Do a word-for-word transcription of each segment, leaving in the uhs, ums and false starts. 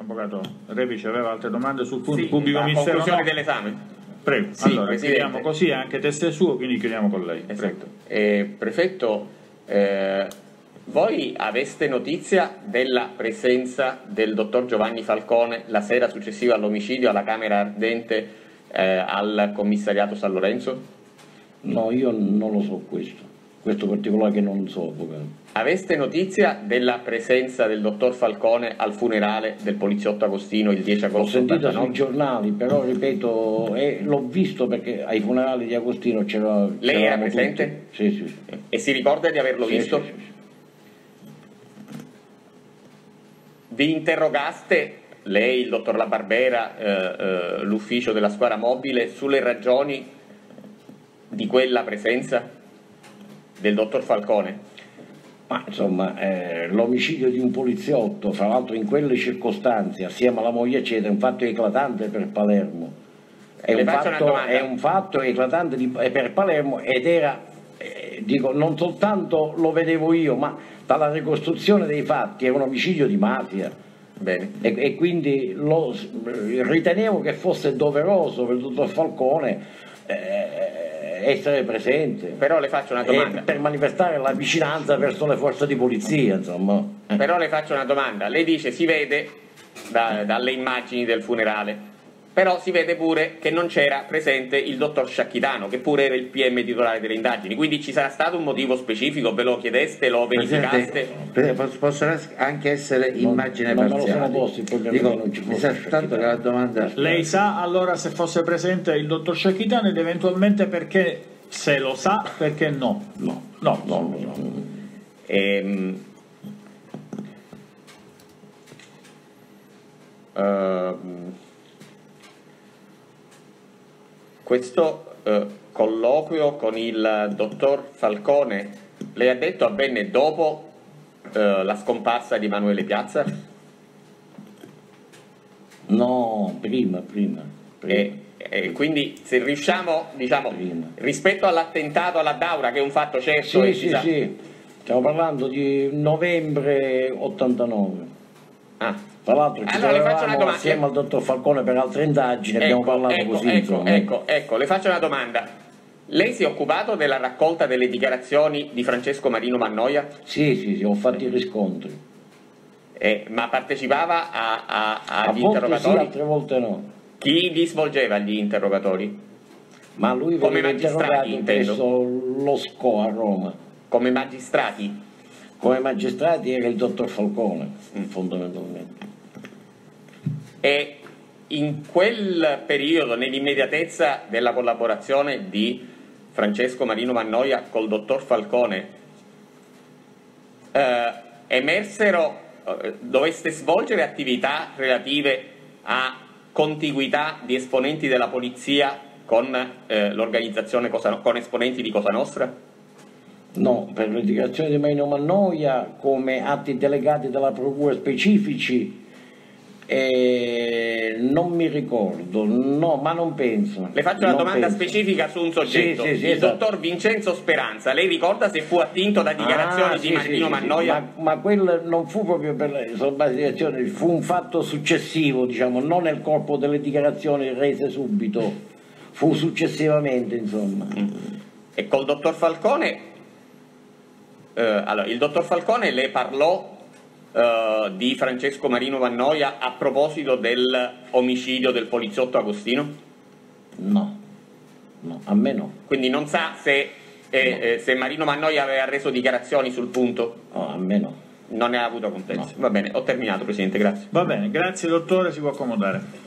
Avvocato Repice aveva altre domande sul punto sì, pubblico ministero? Conclusione No. dell'esame. Prego, Sì, allora Presidente. chiudiamo così, anche testa è suo, quindi chiudiamo con lei. Esatto. Eh, prefetto, eh, voi aveste notizia della presenza del dottor Giovanni Falcone la sera successiva all'omicidio alla Camera Ardente eh, al commissariato San Lorenzo? No, io non lo so questo, questo particolare che non so, avvocato. Aveste notizia della presenza del dottor Falcone al funerale del poliziotto Agostino il dieci agosto? L'ho sentita ottantanove? sui giornali, però ripeto, eh, l'ho visto perché ai funerali di Agostino c'era. Lei era presente? Tutti. Sì, sì, sì. E si ricorda di averlo Sì, visto? sì, sì, sì. Vi interrogaste, lei, il dottor La Barbera, eh, eh, l'ufficio della squadra mobile, sulle ragioni di quella presenza del dottor Falcone? Ma insomma, eh, l'omicidio di un poliziotto, fra l'altro in quelle circostanze, assieme alla moglie eccetera, è un fatto eclatante per Palermo. È, Le un faccio una fatto, domanda. è un fatto eclatante di- per Palermo ed era, eh, dico, non soltanto lo vedevo io, ma dalla ricostruzione dei fatti, è un omicidio di mafia. Bene. E, e quindi lo, ritenevo che fosse doveroso per il dottor Falcone eh, essere presente. Però le faccio una domanda. E per manifestare la vicinanza verso le forze di polizia, insomma. Però le faccio una domanda. Lei dice si vede da- dalle immagini del funerale, però si vede pure che non c'era presente il dottor Sciacchitano, che pure era il P M titolare delle indagini. Quindi ci sarà stato un motivo specifico? Ve lo chiedeste, lo verificaste? Presidente, possono anche essere immagini non me lo sono parziali. posto, il problema Dico, è che non ci mi fosse sa soltanto che la domanda. Lei sa allora se fosse presente il dottor Sciacchitano ed eventualmente perché, se lo sa, perché no? No, No, no, no, no. Ehm, ehm, questo eh, colloquio con il dottor Falcone, lei ha detto avvenne dopo eh, la scomparsa di Emanuele Piazza? No, prima, prima. prima. E, e quindi se riusciamo, diciamo, Prima. rispetto all'attentato alla Daura, che è un fatto certo, Sì, e sì, ci sa- sì. Stiamo parlando di novembre ottantanove. Ah. Tra l'altro ci Allora, le faccio una trovavamo domanda. assieme al dottor Falcone per altre indagini, abbiamo Ecco, parlato ecco, così. ecco, insomma. ecco, ecco, le faccio una domanda. Lei si è occupato della raccolta delle dichiarazioni di Francesco Marino Mannoia? Sì, sì, sì, ho fatto i riscontri. Eh, ma partecipava a, a- A agli volte interrogatori? sì, altre volte no. Chi li svolgeva gli interrogatori? Ma lui Come veniva magistrati, interrogato intendo. presso lo S C O a Roma. Come magistrati? Come magistrati era il dottor Falcone, Mm. fondamentalmente. E in quel periodo, nell'immediatezza della collaborazione di Francesco Marino Mannoia col dottor Falcone, eh, emersero, eh, doveste svolgere attività relative a contiguità di esponenti della polizia con eh, l'organizzazione Cosa, con esponenti di Cosa Nostra? No, per le dichiarazioni di Marino Mannoia come atti delegati dalla procura specifici eh, non mi ricordo, no, ma non penso. Le faccio una Non domanda penso. specifica su un soggetto. Sì, sì, sì, il esatto. dottor Vincenzo Speranza, lei ricorda se fu attinto da dichiarazioni Ah, di sì, Marino sì, sì, Mannoia? sì, ma, ma quello non fu proprio per le sulla base di dichiarazioni, fu un fatto successivo, diciamo, non nel corpo delle dichiarazioni rese subito, fu successivamente, insomma. E col dottor Falcone, eh, allora, il dottor Falcone le parlò eh, di Francesco Marino Mannoia a proposito del omicidio del poliziotto Agostino? No, no, a me no, Quindi non sa se, eh, eh, se Marino Mannoia aveva reso dichiarazioni sul punto? no, a me no. Non ne ha avuto contezza. Va bene, ho terminato, Presidente, grazie. Va bene, grazie dottore, si può accomodare.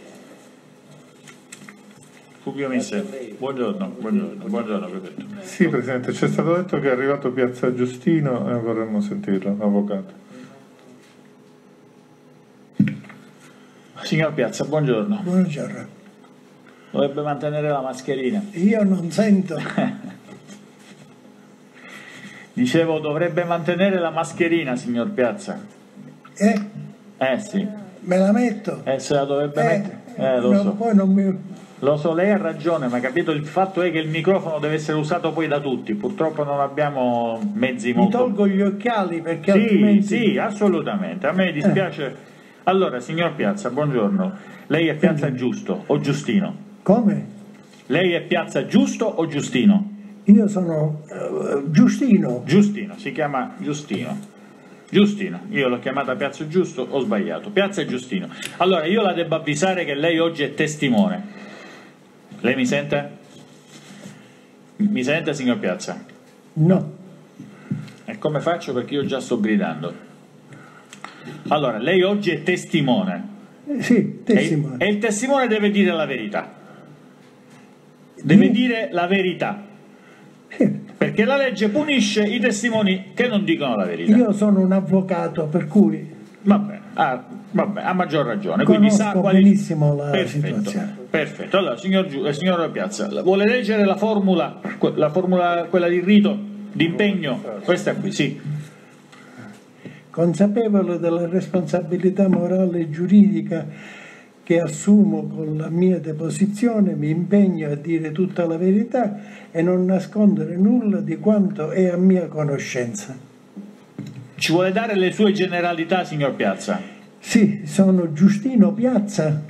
Pubblico ministero. Buongiorno, buongiorno, buongiorno prefetto. Sì, Presidente, ci è stato detto che è arrivato Piazza Giustino e vorremmo sentirlo, avvocato. Signor Piazza, buongiorno. Buongiorno. Dovrebbe mantenere la mascherina. Io non sento. Dicevo, dovrebbe mantenere la mascherina, signor Piazza. Eh? Eh sì, Me la metto? eh, se la dovrebbe Eh, mettere. Eh, lo no, so. Poi non mi... Lo so, lei ha ragione, ma capito, il fatto è che il microfono deve essere usato poi da tutti. Purtroppo non abbiamo mezzi mi molto... tolgo gli occhiali perché Sì, altrimenti... sì, assolutamente. A me dispiace Allora, signor Piazza, buongiorno. Lei è Piazza Giusto o Giustino? Come? Lei è Piazza Giusto o Giustino? Io sono uh, Giustino. Giustino, si chiama Giustino. Giustino, io l'ho chiamata Piazza Giusto, ho sbagliato. Piazza Giustino. Allora, io la devo avvisare che lei oggi è testimone. Lei mi sente? Mi sente, signor Piazza? No. E come faccio? Perché io già sto gridando. Allora, lei oggi è testimone. Eh, sì, testimone. E, e il testimone deve dire la verità. Deve Di- dire la verità. Sì. Perché la legge punisce i testimoni che non dicono la verità. Io sono un avvocato, per cui Vabbè, ah, vabbè, ha maggior ragione. Quindi sa conosco quali... benissimo la Perfetto, situazione. perfetto. Allora, signor, Giu... eh, signor Piazza, vuole leggere la formula, que- la formula, quella di rito, di impegno? Questa qui, sì. Consapevole della responsabilità morale e giuridica che assumo con la mia deposizione, mi impegno a dire tutta la verità e non nascondere nulla di quanto è a mia conoscenza. Ci vuole dare le sue generalità, signor Piazza? Sì, sono Giustino Piazza,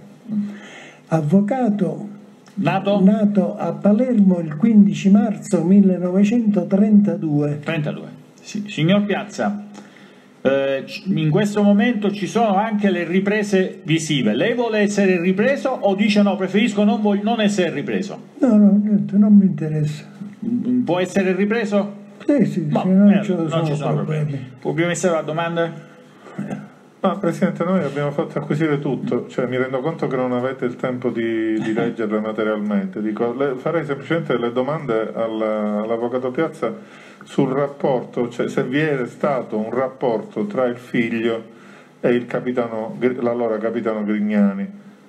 avvocato, Nato? nato a Palermo il quindici marzo millenovecentotrentadue. trentadue. Sì. Signor Piazza, eh, in questo momento ci sono anche le riprese visive. Lei vuole essere ripreso o dice no, preferisco non, voglio, non essere ripreso? No, no, niente, non mi interessa. Può essere ripreso? Sì, sì, No, sì, non, eh, ci non sono ci sono problemi. problemi. Può più essere la domanda? Ma Presidente, noi abbiamo fatto acquisire tutto, cioè mi rendo conto che non avete il tempo di, di leggerle materialmente. Dico, le, farei semplicemente delle domande alla- all'Avvocato Piazza sul rapporto, cioè se vi è stato un rapporto tra il figlio e il capitano, l'allora capitano Grignani.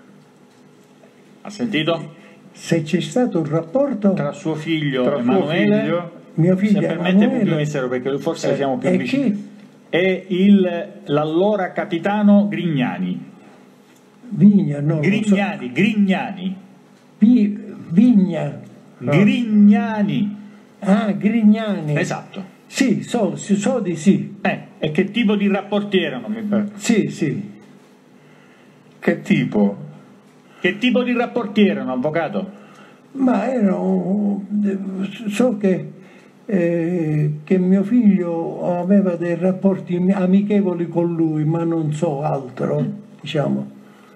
Ha sentito? Se c'è stato un rapporto, Tra suo figlio Tra suo Emanuele, figlio, mio se figlio permette più Emanuele, ministero, perché forse eh, siamo più e vicini, chi? è il, l'allora capitano Grignani. Vigna, no, non so. Grignani, Grignani, Vi- Vigna, Grignani. ah, Grignani. Esatto. Sì, so, so, so di sì. Eh, e che tipo di rapporti erano? Eh, Sì, sì. che tipo? Che tipo di rapporti erano, avvocato? Ma erano, so che, eh, che mio figlio aveva dei rapporti amichevoli con lui, ma non so altro, diciamo.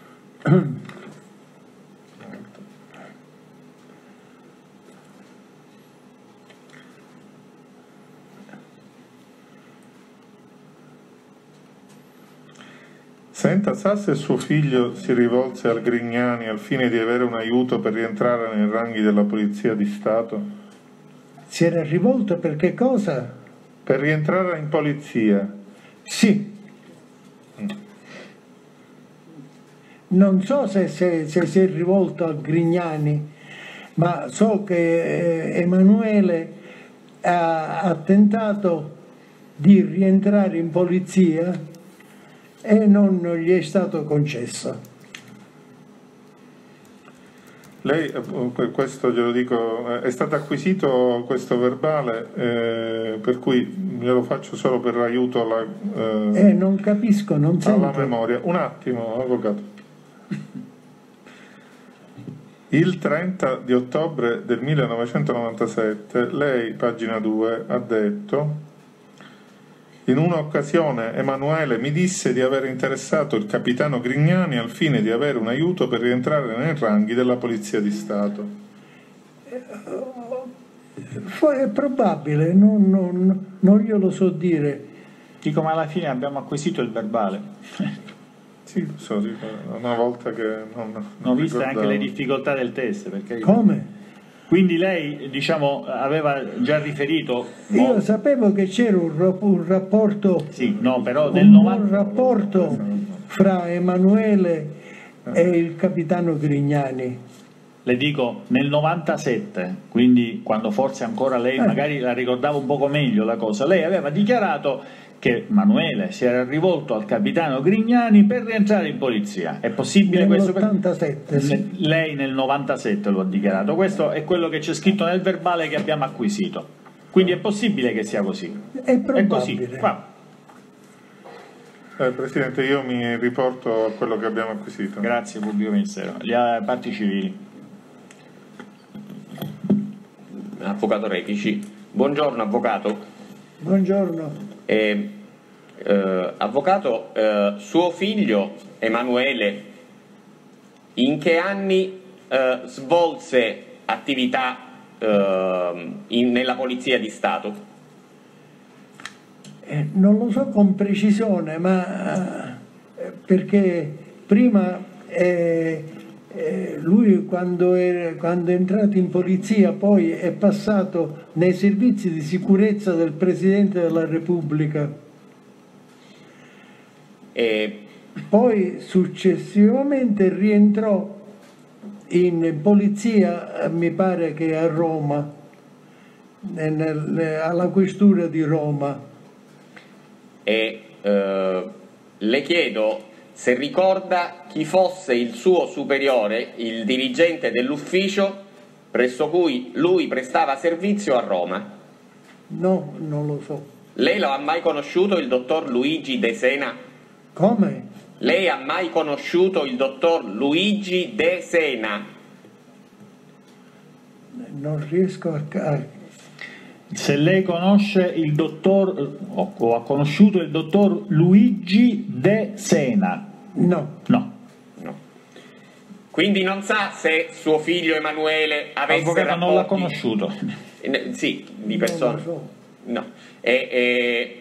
Senta, sa se suo figlio si rivolse al Grignani al fine di avere un aiuto per rientrare nei ranghi della Polizia di Stato? Si era rivolto per che cosa? Per rientrare in polizia? Sì. Non so se, se- se si è rivolto a Grignani, ma so che eh, Emanuele ha, ha tentato di rientrare in polizia e non gli è stato concesso. Lei, eh, questo glielo dico, eh, è stato acquisito questo verbale, eh, per cui glielo faccio solo per aiuto alla, Eh, eh, non capisco, non alla sento. memoria. Un attimo, avvocato. Il trenta di ottobre del millenovecentonovantasette lei, pagina due, ha detto: in un'occasione Emanuele mi disse di aver interessato il capitano Grignani al fine di avere un aiuto per rientrare nei ranghi della Polizia di Stato. Fu- È probabile, non, non, non glielo so dire. Dico, ma alla fine abbiamo acquisito il verbale. Sì, lo so, sì, una volta che non, non Ho visto ricordavo. anche le difficoltà del test, perché... Come? Quindi lei, diciamo, aveva già riferito... Io mo- sapevo che c'era un, rap- un rapporto, Sì, no, però nel un buon novanta... rapporto fra Emanuele e il capitano Grignani. Le dico, nel novantasette, quindi quando forse ancora lei Eh. magari la ricordava un poco meglio la cosa, lei aveva dichiarato che Emanuele si era rivolto al capitano Grignani per rientrare in polizia. È possibile questo? Nell'ottantasette, sì. Ne- Lei nel novantasette lo ha dichiarato. Questo è quello che c'è scritto nel verbale che abbiamo acquisito. Quindi è possibile che sia così. È È così. probabile. Va. Eh, Presidente, io mi riporto a quello che abbiamo acquisito. Grazie Pubblico Ministero. Le parti civili. Avvocato Repici. Buongiorno Avvocato. Buongiorno. Eh, eh, avvocato, eh, suo figlio Emanuele in che anni eh, svolse attività eh, in- nella Polizia di Stato? Eh, non lo so con precisione, ma eh, perché prima eh, eh, lui quando è, quando è entrato in polizia poi è passato nei servizi di sicurezza del Presidente della Repubblica, E poi successivamente rientrò in polizia, eh, mi pare che a Roma, nel- nel- alla questura di Roma. e eh, le chiedo se ricorda chi fosse il suo superiore, il dirigente dell'ufficio presso cui lui prestava servizio a Roma. No, non lo so. Lei lo ha mai conosciuto il dottor Luigi De Sena? Come? Lei ha mai conosciuto il dottor Luigi De Sena? Non riesco a... a- Se lei conosce il dottor o, o ha conosciuto il dottor Luigi De Sena. No, No. No. Quindi non sa se suo figlio Emanuele avesse Avvocato rapporti... non l'ha conosciuto. Eh, Sì, di non persona. lo so. No. E, e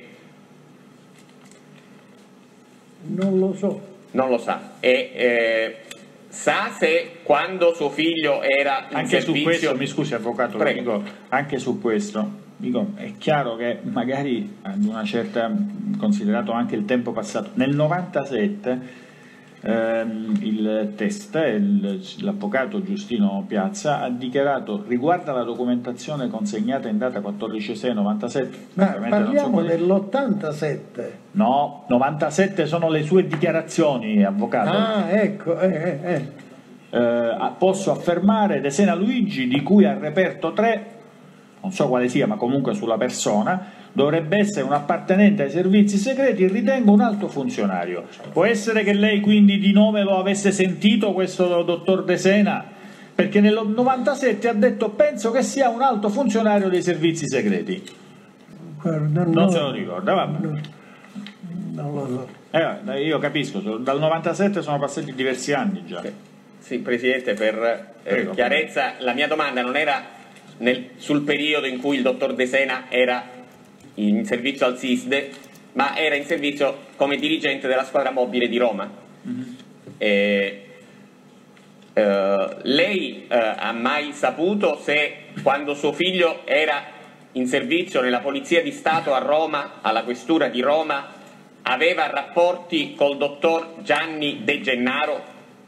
Non lo so. non lo sa. E eh, sa se quando suo figlio era in Anche su servizio... questo, mi scusi Avvocato, lo Prego. dico, anche su questo, dico, è chiaro che magari ad una certa, considerato anche il tempo passato, nel novantasette ehm, il test, il- l'avvocato Giustino Piazza ha dichiarato riguardo alla documentazione consegnata in data quattordici sei novantasette, Ma ovviamente non so parliamo quali- dell'ottantasette. no, novantasette sono le sue dichiarazioni, avvocato. Ah, ecco, eh, eh, eh. Eh, posso affermare De Sena Luigi, di cui al reperto tre, non so quale sia, ma comunque sulla persona, dovrebbe essere un appartenente ai servizi segreti, ritengo un alto funzionario. Può essere che lei quindi di nome lo avesse sentito questo dottor De Sena? Perché nel novantasette ha detto penso che sia un alto funzionario dei servizi segreti. Guarda, Non no, se lo ricorda, vabbè. no, non lo so. Eh, io capisco, dal novantasette sono passati diversi anni già. Sì, Presidente, per eh, Prego. chiarezza, la mia domanda non era nel- sul periodo in cui il dottor De Sena era in servizio al SISDE, ma era in servizio come dirigente della squadra mobile di Roma. E, eh, lei eh, ha mai saputo se quando suo figlio era in servizio nella Polizia di Stato a Roma, alla questura di Roma, aveva rapporti col dottor Gianni De Gennaro?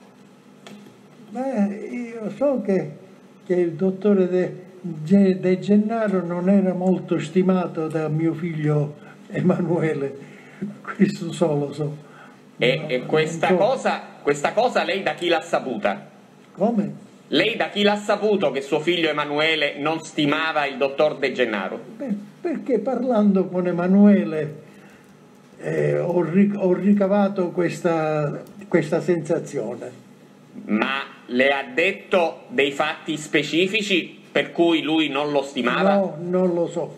Beh, io so che, che il dottore De, Ge- De Gennaro non era molto stimato da mio figlio Emanuele, questo solo so. E, No, e non questa, so. cosa, questa cosa lei da chi l'ha saputa? Come? Lei da chi l'ha saputo che suo figlio Emanuele non stimava il dottor De Gennaro? Beh, perché parlando con Emanuele eh, ho, ri- ho ricavato questa, questa sensazione. Ma le ha detto dei fatti specifici per cui lui non lo stimava? No, non lo so.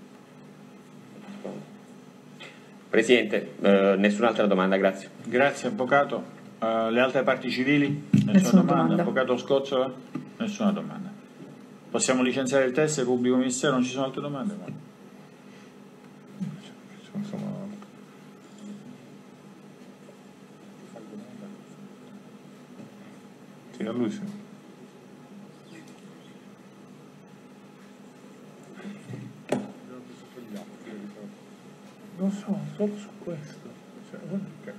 Presidente, eh, nessun'altra domanda, grazie. Grazie Avvocato. Eh, le altre parti civili? Nessuna, Nessuna domanda. domanda. Avvocato Scozzola? Nessuna domanda. Possiamo licenziare il test del Pubblico Ministero? Non ci sono altre domande? No. Insomma, sì, a lui sì. Lo so, solo su questo. Cioè, guarda che-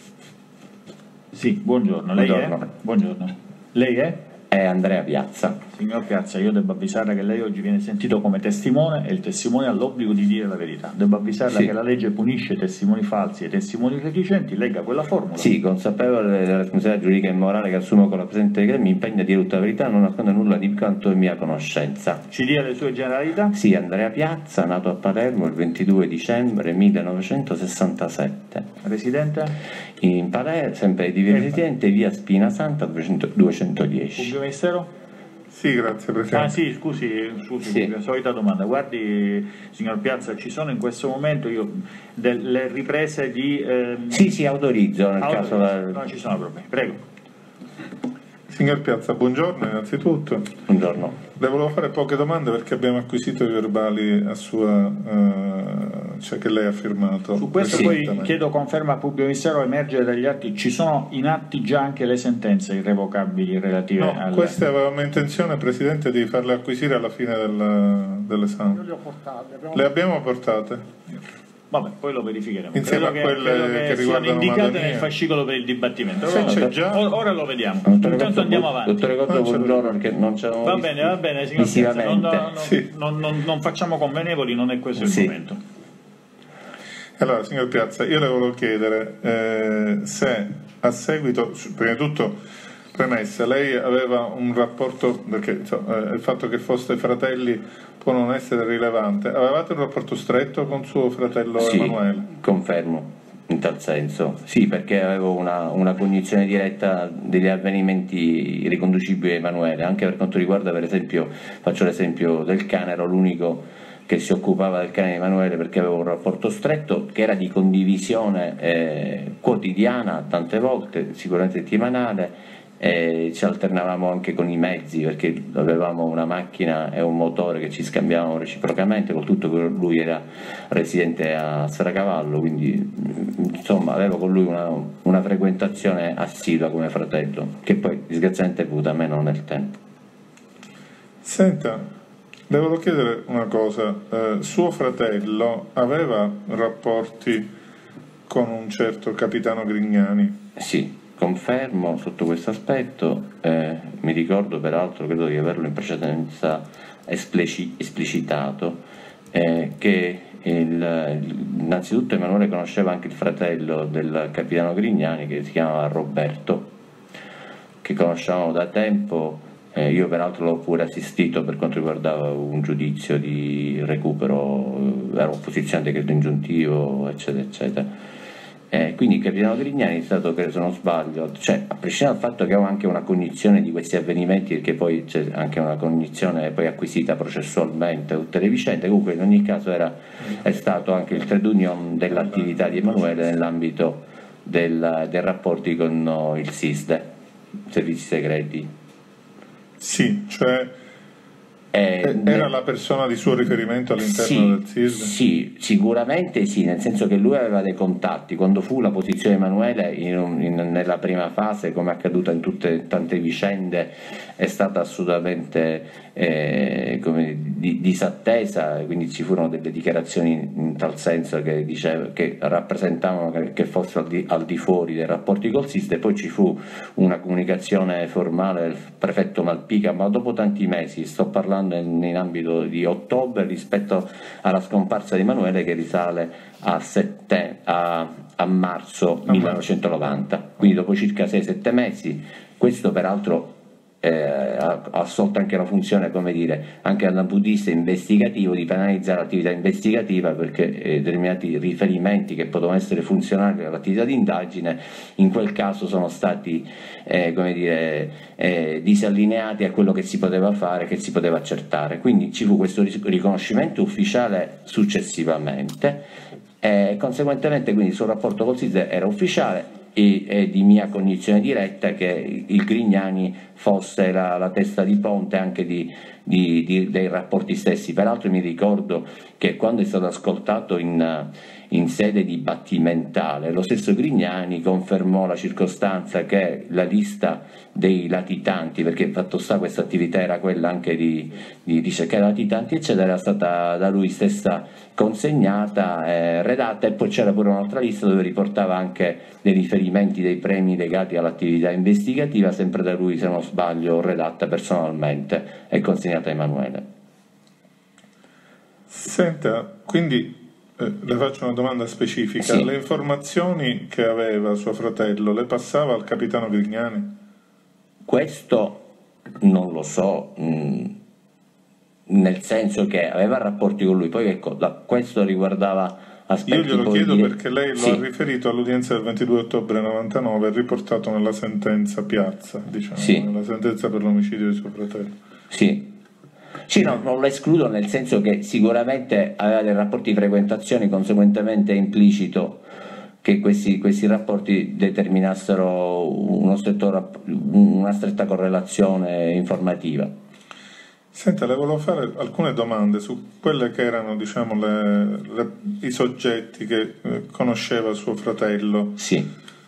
Sì, buongiorno. Lei Buongiorno. è? Buongiorno. Lei è? È Andrea Piazza. Signor Piazza, io devo avvisarla che lei oggi viene sentito come testimone e il testimone ha l'obbligo di dire la verità. Devo avvisarla Sì. che la legge punisce testimoni falsi e testimoni reticenti, legga quella formula. Sì, consapevole della responsabilità giuridica e morale che assumo con la presente decreto, mi impegna a dire tutta la verità, non nascondo nulla di quanto è mia conoscenza. Ci dia le sue generalità? Sì, Andrea Piazza, nato a Palermo il ventidue dicembre millenovecentosessantasette. Residente? In Palermo, sempre di via Residente, via Spina Santa duecento duecentodieci. Pubblico Ministero? Sì, grazie Presidente. Ah sì, scusi, scusi, Sì. la solita domanda. Guardi, signor Piazza, ci sono in questo momento io delle riprese di... ehm, Sì, sì, autorizzo nel autorizzo. caso... Non ci sono problemi, prego. Signor Piazza, buongiorno innanzitutto. Buongiorno. Le volevo fare poche domande perché abbiamo acquisito i verbali a sua, eh, cioè che lei ha firmato. Su questo poi recentemente. chiedo conferma al pubblico ministero, emergere dagli atti, ci sono in atti già anche le sentenze irrevocabili relative No, al... queste avevamo intenzione, Presidente, di farle acquisire alla fine del- dell'esame. Le ho portate, abbiamo- Le abbiamo portate? Vabbè, poi lo verificheremo. Insieme credo a che, quelle credo che che siano riguardano indicate Madonia. nel fascicolo per il dibattimento. Se Ora- c'è già. or- ora lo vediamo. Dottore Intanto Cotto, andiamo bu- avanti. Dottore Cotto, Non c'è buongiorno, problema. perché non c'erano Va visto bene, va bene, signor Piazza, non, visivamente. non- Sì. non- non- non facciamo convenevoli, non è questo il Sì. momento. Allora, signor Piazza, io le volevo chiedere eh, se a seguito, prima di tutto, premessa, lei aveva un rapporto, perché insomma, eh, il fatto che foste fratelli può non essere rilevante, avevate un rapporto stretto con suo fratello Sì, Emanuele? confermo, in tal senso. Sì, perché avevo una, una cognizione diretta degli avvenimenti riconducibili a Emanuele, anche per quanto riguarda, per esempio, faccio l'esempio del cane, ero l'unico che si occupava del cane di Emanuele perché avevo un rapporto stretto che era di condivisione eh, quotidiana tante volte, sicuramente settimanale. E ci alternavamo anche con i mezzi perché avevamo una macchina e un motore che ci scambiavamo reciprocamente, con tutto che lui era residente a Saracavallo, quindi insomma avevo con lui una, una frequentazione assidua come fratello, che poi disgraziatamente è venuta meno nel tempo. Senta, le volevo chiedere una cosa, eh, suo fratello aveva rapporti con un certo capitano Grignani? Sì, confermo sotto questo aspetto, eh, mi ricordo peraltro, credo di averlo in precedenza esplici- esplicitato, eh, che il, innanzitutto Emanuele conosceva anche il fratello del capitano Grignani che si chiamava Roberto, che conoscevamo da tempo, eh, io peraltro l'ho pure assistito per quanto riguardava un giudizio di recupero, ero opposizione al decreto ingiuntivo, eccetera, eccetera. Eh, quindi il capitano Grignani è stato, credo, se non sbaglio, cioè a prescindere dal fatto che ho anche una cognizione di questi avvenimenti, perché poi c'è anche una cognizione poi acquisita processualmente, tutte le vicende, comunque in ogni caso era, è stato anche il trade union dell'attività di Emanuele nell'ambito del, dei rapporti con il SISDE, servizi segreti. Sì, cioè Eh, era la persona di suo riferimento all'interno sì, del S I S D? Sì, sicuramente sì, nel senso che lui aveva dei contatti. Quando fu la posizione di Emanuele in un- in- nella prima fase, come è accaduto in tutte tante vicende, è stata assolutamente eh, come, di- disattesa, quindi ci furono delle dichiarazioni in tal senso che, diceva, che rappresentavano che, che fossero al di, al di fuori dei rapporti col S I S D, e poi ci fu una comunicazione formale del prefetto Malpica, ma dopo tanti mesi, sto parlando in, in ambito di ottobre rispetto alla scomparsa di Emanuele, che risale a, sette, a, a marzo millenovecentonovanta, quindi dopo circa sei sette mesi. Questo peraltro eh, ha, ha assolto anche una funzione, come dire, anche dal punto di vista investigativo, di penalizzare l'attività investigativa, perché eh, determinati riferimenti che potevano essere funzionali all'attività di indagine in quel caso sono stati eh, come dire, eh, disallineati a quello che si poteva fare, che si poteva accertare. Quindi ci fu questo riconoscimento ufficiale successivamente e conseguentemente quindi il suo rapporto col S I S D era ufficiale. E, e di mia cognizione diretta che il Grignani fosse la, la testa di ponte anche di, di, di, dei rapporti stessi. Peraltro mi ricordo che quando è stato ascoltato in, in sede dibattimentale, lo stesso Grignani confermò la circostanza che la lista dei latitanti, perché fatto sta questa attività era quella anche di, di ricercare latitanti eccetera, era stata da lui stessa consegnata, eh, redatta, e poi c'era pure un'altra lista dove riportava anche dei riferimenti dei premi legati all'attività investigativa, sempre da lui, se non sbaglio, redatta personalmente e consegnata a Emanuele. Senta, quindi eh, le faccio una domanda specifica. Sì. Le informazioni che aveva suo fratello le passava al capitano Grignani? Questo non lo so, mh, nel senso che aveva rapporti con lui, poi ecco, da, questo riguardava aspetti. Io glielo poi chiedo di... perché lei lo sì. ha riferito all'udienza del ventidue ottobre novantanove e riportato nella sentenza Piazza, diciamo, Sì. nella sentenza per l'omicidio di suo fratello. Sì. Sì, no, non lo escludo, nel senso che sicuramente aveva dei rapporti di frequentazione, conseguentemente è implicito che questi, questi rapporti determinassero uno stretto, una stretta correlazione informativa. Senta, le volevo fare alcune domande su quelle che erano, diciamo, le, le, i soggetti che eh, conosceva suo fratello. Sì.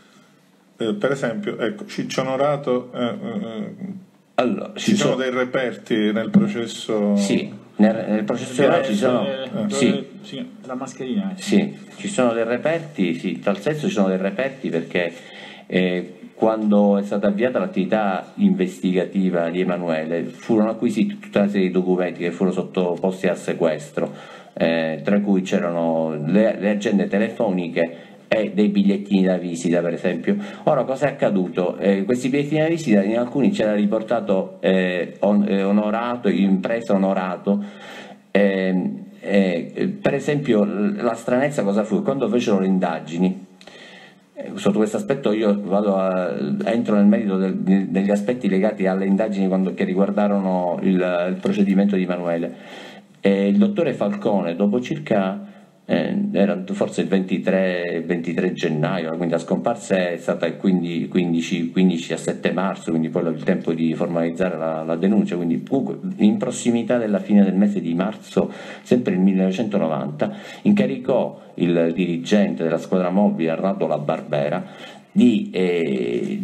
Eh, per esempio, ecco, Ciccio Onorato, eh, eh, Allora, ci sono dei reperti nel processo? Sì, nel, nel processo orale ci sono... Eh, sì. sì, la mascherina. Sì, ci sono dei reperti, sì, in tal senso ci sono dei reperti perché eh, quando è stata avviata l'attività investigativa di Emanuele furono acquisiti tutta una serie di documenti che furono sottoposti a sequestro, eh, tra cui c'erano le, le agende telefoniche e dei bigliettini da visita, per esempio. Ora, cosa è accaduto? Eh, questi bigliettini da visita in alcuni c'era riportato eh, on, eh, onorato, impresa onorato. Eh, eh, per esempio, la stranezza cosa fu? Quando fecero le indagini, eh, sotto questo aspetto io vado a, entro nel merito del, degli aspetti legati alle indagini quando, che riguardarono il, il procedimento di Emanuele. Eh, il dottore Falcone, dopo circa Eh, era forse il ventitré, ventitré gennaio, quindi la scomparsa è stata il quindici, quindici, quindici a sette marzo, quindi poi il tempo di formalizzare la, la denuncia, quindi in prossimità della fine del mese di marzo, sempre nel millenovecentonovanta, incaricò il dirigente della squadra mobile Arnaldo La Barbera di, eh,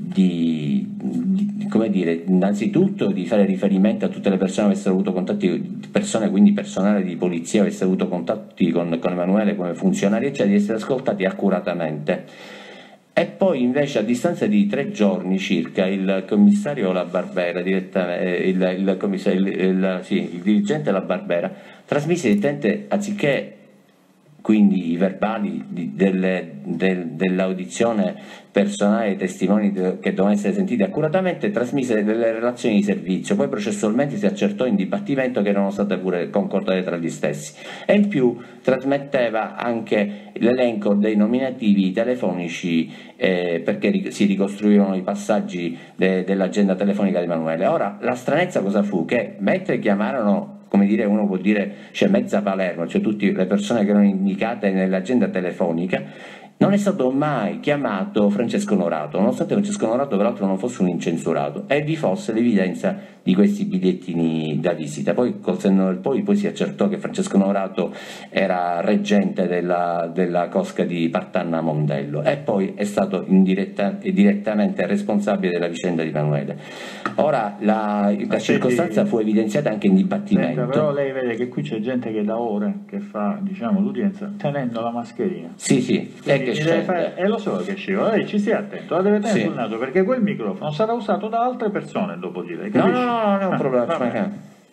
di, di come dire, innanzitutto di fare riferimento a tutte le persone che avessero avuto contatti, persone quindi personale di polizia che avessero avuto contatti con, con Emanuele come funzionari, eccetera, di essere ascoltati accuratamente. E poi invece a distanza di tre giorni circa il commissario La Barbera, direttamente, il, il, commissario, il, il, sì, il dirigente La Barbera trasmise direttamente, anziché quindi i verbali di, delle, del, dell'audizione personale dei testimoni de, che dovevano essere sentiti accuratamente, trasmise delle relazioni di servizio, poi processualmente si accertò in dibattimento che erano state pure concordate tra gli stessi, e in più trasmetteva anche l'elenco dei nominativi telefonici eh, perché ri, si ricostruivano i passaggi de, dell'agenda telefonica di Emanuele. Ora, la stranezza cosa fu? Che mentre chiamarono, come dire, uno può dire, c'è mezza Palermo, cioè tutte le persone che erano indicate nell'agenda telefonica, non è stato mai chiamato Francesco Onorato, nonostante Francesco Onorato peraltro non fosse un incensurato e vi fosse l'evidenza di questi bigliettini da visita. Poi col senno del poi, poi si accertò che Francesco Onorato era reggente della, della cosca di Partanna Mondello e poi è stato indiretta, direttamente responsabile della vicenda di Emanuele. Ora la, la circostanza fu evidenziata anche in dibattimento. Senta, però lei vede che qui c'è gente che da ore che fa, diciamo, l'udienza tenendo la mascherina. Sì, sì, è che Deve fare, e lo so che scivola, lei ci stia attento, la deve tenere sì. sul naso perché quel microfono sarà usato da altre persone dopo di lei. No, capisci? no, no, non è un problema. Ah,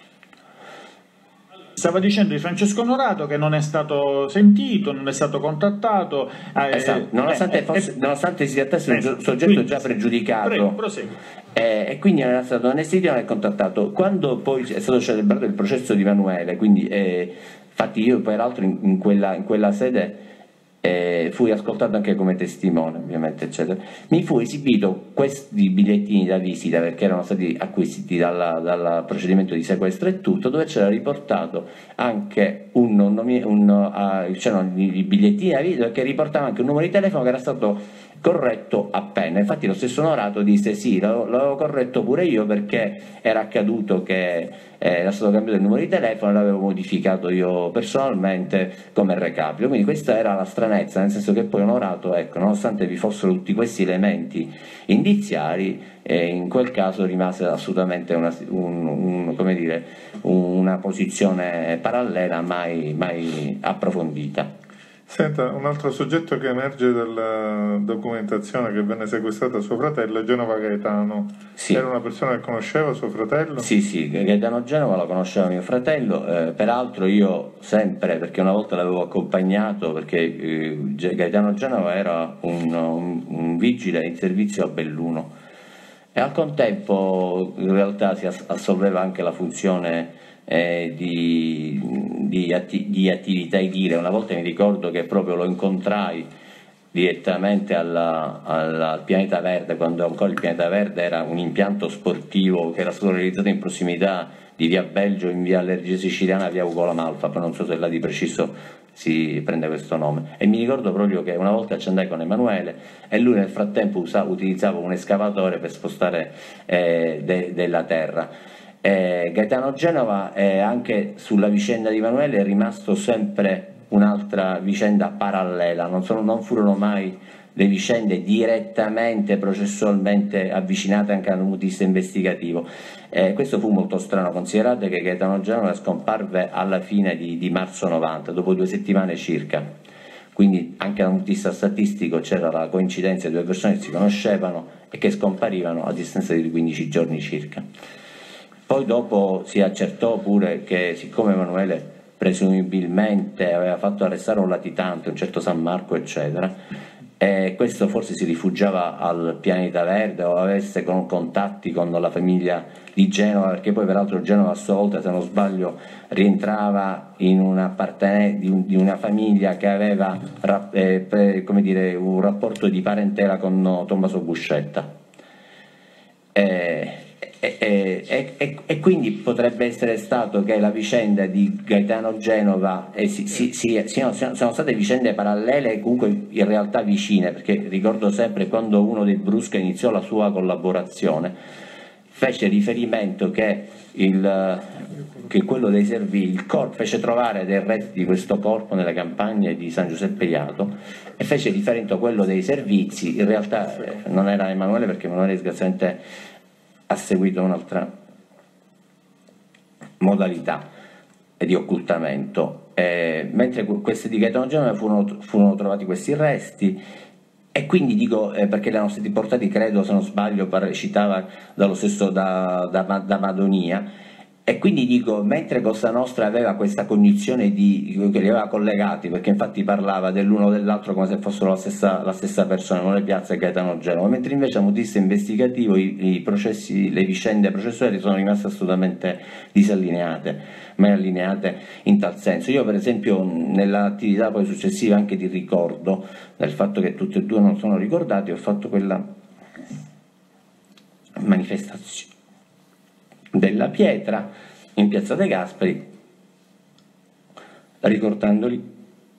stava dicendo di Francesco Onorato che non è stato sentito, non è stato contattato. Eh, esatto. Nonostante, eh, fosse, eh, nonostante si trattasse di eh, un soggetto quindi, già pregiudicato. Prego, prosegui. Eh, e quindi non era stato né sentito né contattato. Quando poi è stato celebrato il processo di Emanuele, quindi eh, infatti io peraltro in, in, quella, in quella sede eh, fui ascoltato anche come testimone, ovviamente, eccetera. Mi fu esibito questi bigliettini da visita perché erano stati acquisiti dalla, dal procedimento di sequestro e tutto, dove c'era riportato anche un, un, un uh, c'erano i bigliettini da visita che riportava anche un numero di telefono che era stato corretto appena. Infatti lo stesso Onorato disse sì, l'avevo corretto pure io perché era accaduto che eh, era stato cambiato il numero di telefono, l'avevo modificato io personalmente come recapito. Quindi questa era la stranezza, nel senso che poi Onorato, ecco, nonostante vi fossero tutti questi elementi indiziari, eh, in quel caso rimase assolutamente una, un, un, come dire, una posizione parallela mai, mai approfondita. Senta, un altro soggetto che emerge dalla documentazione che venne sequestrata a suo fratello è Genova Gaetano. Sì. Era una persona che conosceva suo fratello? Sì, sì, Gaetano Genova lo conosceva mio fratello, eh, peraltro io sempre, perché una volta l'avevo accompagnato, perché eh, Gaetano Genova era un, un, un vigile in servizio a Belluno e al contempo in realtà si assolveva anche la funzione Eh, di, di, atti, di attività edile. Una volta mi ricordo che proprio lo incontrai direttamente alla, alla, al Pianeta Verde, quando ancora il Pianeta Verde era un impianto sportivo che era stato realizzato in prossimità di via Belgio, in via Allergia Siciliana, via Ugo La Malfa, poi non so se là di preciso si prende questo nome. E mi ricordo proprio che una volta ci andai con Emanuele e lui nel frattempo usa, utilizzava un escavatore per spostare eh, de, della terra. Eh, Gaetano Genova, eh, anche sulla vicenda di Emanuele è rimasto sempre un'altra vicenda parallela, non, sono, non furono mai le vicende direttamente processualmente avvicinate anche dal punto di vista investigativo. Eh, questo fu molto strano, considerate che Gaetano Genova scomparve alla fine di, di marzo novanta, dopo due settimane circa, quindi anche dal punto di vista statistico c'era la coincidenza di due persone che si conoscevano e che scomparivano a distanza di quindici giorni circa. Poi dopo si accertò pure che siccome Emanuele presumibilmente aveva fatto arrestare un latitante, un certo San Marco eccetera, e questo forse si rifugiava al Pianeta Verde o avesse con contatti con la famiglia di Genova, perché poi peraltro Genova a sua volta, se non sbaglio, rientrava in una, di, di una famiglia che aveva eh, come dire, un rapporto di parentela con Tommaso Buscetta. Eh, E, e, e, e quindi potrebbe essere stato che la vicenda di Gaetano Genova eh, si, si, si, siano, sono state vicende parallele e comunque in realtà vicine, perché ricordo sempre quando uno dei Brusca iniziò la sua collaborazione fece riferimento che, il, che quello dei servizi, il corpo, fece trovare dei resti di questo corpo nelle campagne di San Giuseppe Iato e fece riferimento a quello dei servizi. In realtà eh, non era Emanuele, perché Emanuele disgraziatamente ha seguito un'altra modalità di occultamento, eh, mentre questi di Gaetano Genova furono, furono trovati questi resti e quindi dico, eh, perché erano stati portati, credo se non sbaglio, citava dallo stesso da, da, da Madonia, e quindi dico, mentre Cosa Nostra aveva questa cognizione di, che li aveva collegati, perché infatti parlava dell'uno o dell'altro come se fossero la stessa, la stessa persona, Emanuele Piazza e Gaetano Genova, mentre invece dal punto di vista investigativo i, i processi, le vicende processuali sono rimaste assolutamente disallineate, mai allineate in tal senso. Io per esempio nell'attività poi successiva anche di ricordo, del fatto che tutti e due non sono ricordati, ho fatto quella manifestazione della pietra in piazza De Gasperi, ricordandoli.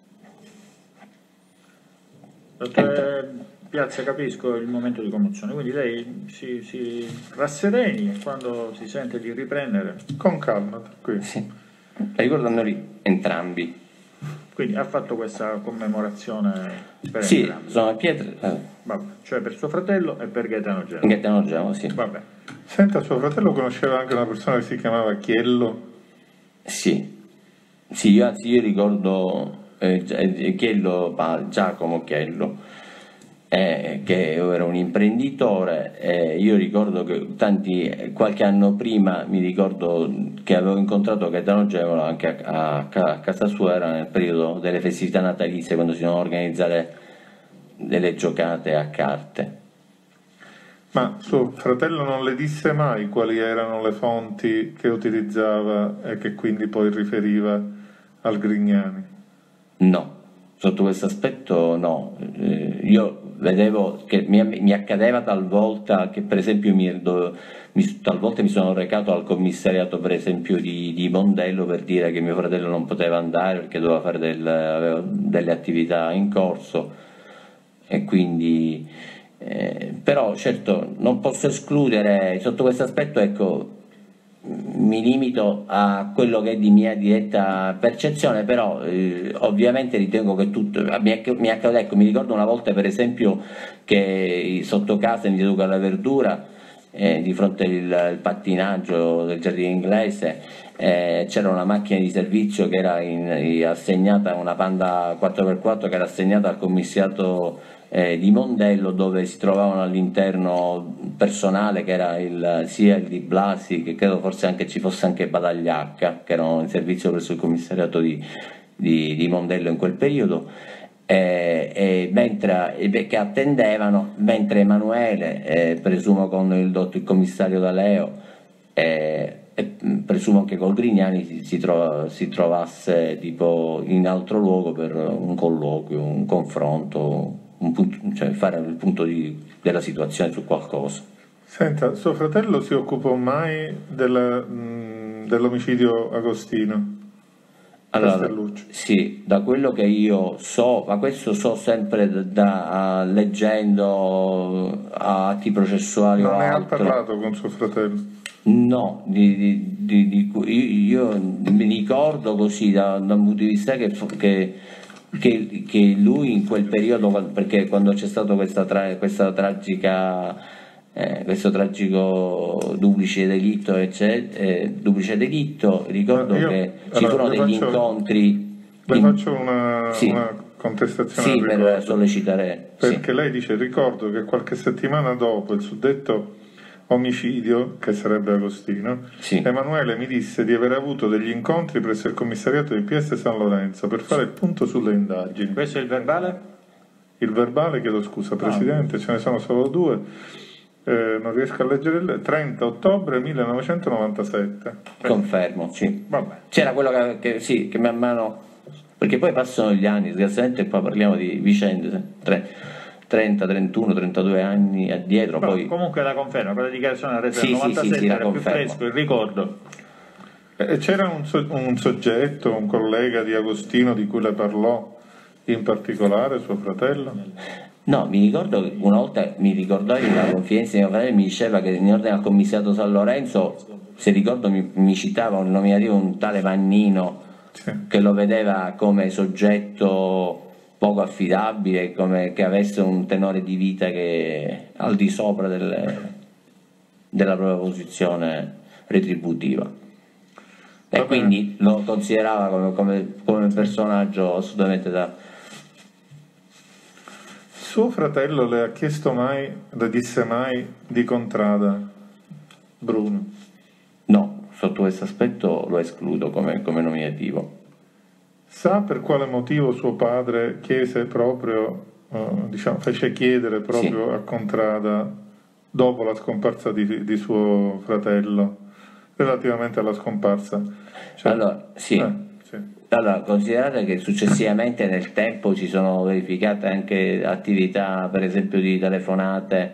Dottore Piazza, capisco il momento di commozione, quindi lei si, si rassereni quando si sente di riprendere. Con calma, qui. Sì, ricordandoli entrambi. Quindi ha fatto questa commemorazione per sì, entrambi? Sono pietre, eh. Vabbè, cioè per suo fratello e per Gaetano Genova. Gaetano Genova, sì. Vabbè. Senta, suo fratello conosceva anche una persona che si chiamava Chiello? Sì, sì, io, anzi io ricordo eh, Chiello, Giacomo Chiello, eh, che era un imprenditore, eh, io ricordo che tanti, qualche anno prima mi ricordo che avevo incontrato Gaetano Genova anche a, a, a casa sua, era nel periodo delle festività natalizie, quando si devono organizzare delle giocate a carte. Ma suo fratello non le disse mai quali erano le fonti che utilizzava e che quindi poi riferiva al Grignani? No, sotto questo aspetto no. Eh, io vedevo che mi, mi accadeva talvolta che per esempio mi, do, mi, talvolta mi sono recato al commissariato per esempio di, di Mondello per dire che mio fratello non poteva andare perché doveva fare del, aveva delle attività in corso e quindi... Eh, però certo non posso escludere sotto questo aspetto, ecco, mi limito a quello che è di mia diretta percezione, però eh, ovviamente ritengo che tutto mi, è, mi, è, ecco, mi ricordo una volta per esempio che sotto casa in via Duca alla Verdura, eh, di fronte al pattinaggio del giardino inglese, eh, c'era una macchina di servizio che era in, in, assegnata, una Panda quattro per quattro che era assegnata al commissariato eh, di Mondello, dove si trovavano all'interno personale che era il, sia il Di Blasi, che credo forse anche ci fosse anche Badagliacca, che erano in servizio presso il commissariato di, di, di Mondello in quel periodo. Eh, eh, mentre, eh, che attendevano, mentre Emanuele, eh, presumo con il, dottor, il commissario D'Aleo, eh, e presumo anche col Grignani, si, si, trova, si trovasse tipo in altro luogo per un colloquio, un confronto, un punto, cioè fare il punto di, della situazione su qualcosa. Senta, suo fratello si occupò mai della, mh, dell'omicidio Agostino? Allora, sì, da quello che io so, ma questo so sempre da, da uh, leggendo atti processuali non o ne altro. ha parlato con suo fratello? No, di, di, di, di, io, io mi ricordo così da, da un punto di vista che, che, che, che lui in quel periodo, perché quando c'è stata questa, tra, questa tragica Eh, questo tragico duplice delitto, eccetera, eh, duplice delitto, ricordo io, che allora, ci furono degli faccio, incontri. Le in... faccio una, sì. una contestazione. Sì, per sollecitare. Perché sì. lei dice: ricordo che qualche settimana dopo il suddetto omicidio, che sarebbe Agostino, sì. Emanuele mi disse di aver avuto degli incontri presso il commissariato di P S San Lorenzo per fare il punto sulle indagini. Questo è il verbale? Il verbale, chiedo scusa Presidente, ah. ce ne sono solo due. Eh, non riesco a leggere il trenta ottobre millenovecentonovantasette. Confermo, sì. Vabbè. C'era quello che, che sì, che man mano, perché poi passano gli anni, sgraziatamente, e poi parliamo di vicende trenta, trentuno, trentadue anni addietro. No, poi... Comunque la conferma, quella dichiarazione resa sì, del novantasette sì, sì, sì, era più confermo. fresco, il ricordo. E c'era un, so- un soggetto, un collega di Agostino di cui le parlò in particolare, suo fratello? No, mi ricordo che una volta mi ricordai in una confidenza di mio fratello, mi diceva che in ordine al commissariato San Lorenzo, se ricordo mi, mi citava un nominativo, un tale Vannino, sì. che lo vedeva come soggetto poco affidabile, come che avesse un tenore di vita che al di sopra delle, della propria posizione retributiva. E quindi lo considerava come, come, come personaggio assolutamente da... Suo fratello le ha chiesto mai, le disse mai di Contrada, Bruno? No, sotto questo aspetto lo escludo come, come nominativo. Sa per quale motivo suo padre chiese proprio, eh, diciamo, fece chiedere proprio sì. a Contrada, dopo la scomparsa di, di suo fratello, relativamente alla scomparsa? Cioè, allora, sì. Eh, sì. Allora, considerate che successivamente nel tempo ci sono verificate anche attività, per esempio, di telefonate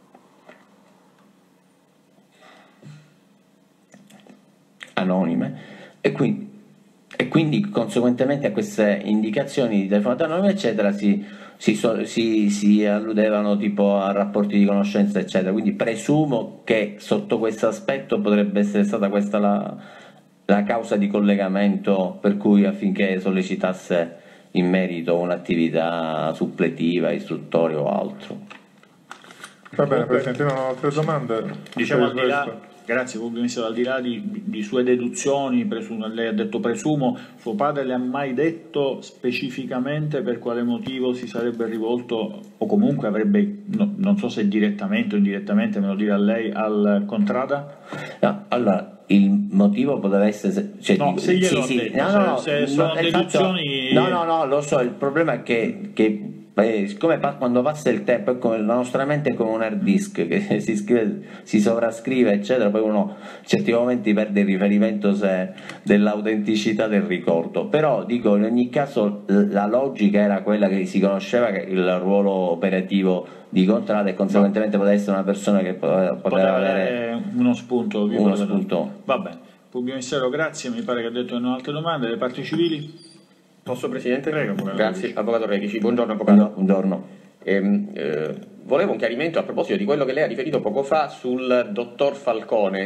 anonime e quindi, e quindi conseguentemente a queste indicazioni di telefonate anonime eccetera si, si, si, si alludevano tipo a rapporti di conoscenza eccetera, quindi presumo che sotto questo aspetto potrebbe essere stata questa la la causa di collegamento per cui affinché sollecitasse in merito un'attività suppletiva, istruttoria o altro. Va bene, Presidente, non ho altre domande. Diciamo al di là, grazie Pubblico Ministero, al di là di, di sue deduzioni, presumo, lei ha detto presumo, suo padre le ha mai detto specificamente per quale motivo si sarebbe rivolto o comunque avrebbe, no, non so se direttamente o indirettamente, me lo dire a lei, al Contrada? No, allora, il motivo poteva essere cioè, no, dico, se glielo sì, detto, sì, no, no, no, se, se sono no, deduzioni fatto, no no no lo so, il problema è che, che eh, siccome pa- quando passa il tempo è come, la nostra mente è come un hard disk che si scrive, si sovrascrive eccetera, poi uno certi momenti perde il riferimento se, dell'autenticità del ricordo, però dico in ogni caso la logica era quella che si conosceva che il ruolo operativo di Contrada e conseguentemente poteva essere una persona che poteva, poteva, poteva avere, avere uno spunto, uno spunto. Va bene, Pubblico Ministero, grazie, mi pare che ha detto che non ha altre domande. Le parti civili? Posso, Presidente? Prego, avvocato. Grazie, Avvocato Rechici. Buongiorno, Avvocato. No, buongiorno. Ehm, eh, volevo un chiarimento a proposito di quello che lei ha riferito poco fa sul dottor Falcone,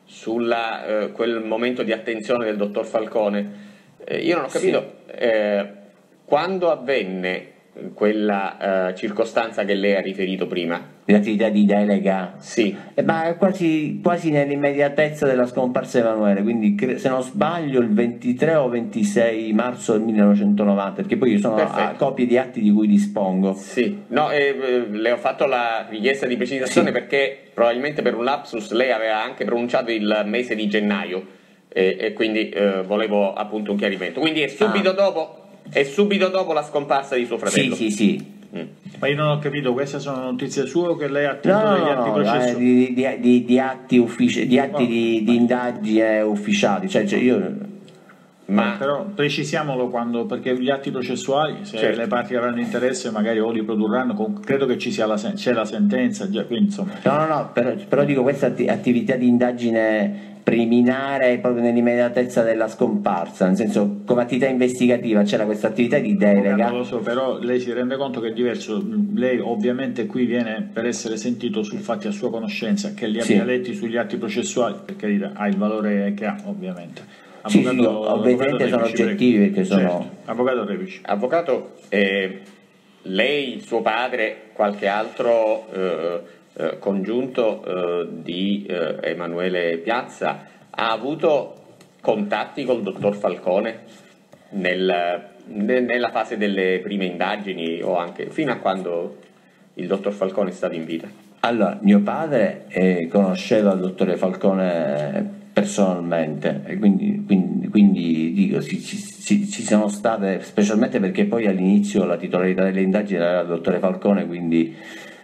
sulla eh, quel momento di attenzione del dottor Falcone. Eh, io non ho capito eh, quando avvenne quella eh, circostanza che lei ha riferito prima. L'attività di delega? Sì. Eh, ma è quasi, quasi nell'immediatezza della scomparsa di Emanuele, quindi cre- se non sbaglio il ventitré o ventisei marzo del millenovecentonovanta, perché poi io sono a copie di atti di cui dispongo. Sì, no, eh, le ho fatto la richiesta di precisazione, sì, perché probabilmente per un lapsus lei aveva anche pronunciato il mese di gennaio eh, e quindi eh, volevo appunto un chiarimento. Quindi è subito, ah. dopo, è subito dopo la scomparsa di suo fratello? Sì, sì, sì. Mm. Ma io non ho capito, queste sono notizie sue o che lei ha attento no, degli no, atti no, processuali? Eh, di, di, di, di atti, uffici, di, atti no, di, di indagine ufficiali, cioè, cioè io... Ma no, però precisiamolo quando, perché gli atti processuali, se certo. le parti avranno interesse magari o li produrranno, con, credo che ci sia la, c'è la sentenza, già, quindi insomma. No, no, no, però, però dico questa atti, attività di indagine preliminare proprio nell'immediatezza della scomparsa, nel senso come attività investigativa c'era questa attività di delega. Non lo so, però lei si rende conto che è diverso, lei ovviamente qui viene per essere sentito su fatti a sua conoscenza, che li abbia sì. letti sugli atti processuali, per carità, ha il valore che ha ovviamente. Avvocato, sì, sì, ovviamente sono oggettivi perché sono... Certo. Avvocato Repici. Avvocato, eh, lei, suo padre, qualche altro eh, eh, congiunto eh, di eh, Emanuele Piazza ha avuto contatti col dottor Falcone nel, ne, nella fase delle prime indagini o anche fino a quando il dottor Falcone è stato in vita? Allora, mio padre eh, conosceva il dottore Falcone personalmente e quindi, quindi, quindi dico ci, ci, ci sono state, specialmente perché poi all'inizio la titolarità delle indagini era il dottore Falcone, quindi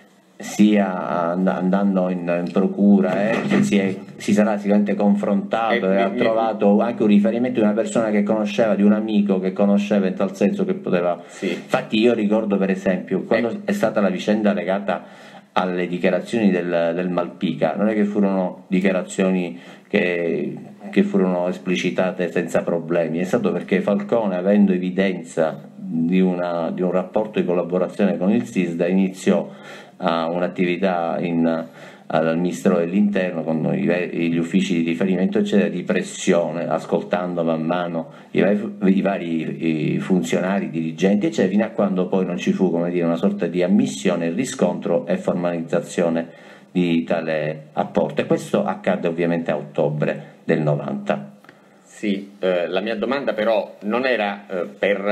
sia andando in, in procura eh, si, è, si sarà sicuramente confrontato e, e ha mi, trovato anche un riferimento di una persona che conosceva, di un amico che conosceva, in tal senso che poteva sì. Infatti io ricordo per esempio quando eh. è stata la vicenda legata alle dichiarazioni del, del Malpica, non è che furono dichiarazioni che, che furono esplicitate senza problemi, è stato perché Falcone, avendo evidenza di, una, di un rapporto di collaborazione con il SISDA, iniziò uh, un'attività in, al Ministero dell'Interno con i, gli uffici di riferimento eccetera, di pressione, ascoltando man mano i, i vari i funzionari, dirigenti eccetera, fino a quando poi non ci fu, come dire, una sorta di ammissione, riscontro e formalizzazione di tale apporto, e questo accadde ovviamente a ottobre del novanta. Sì, eh, la mia domanda però non era eh, per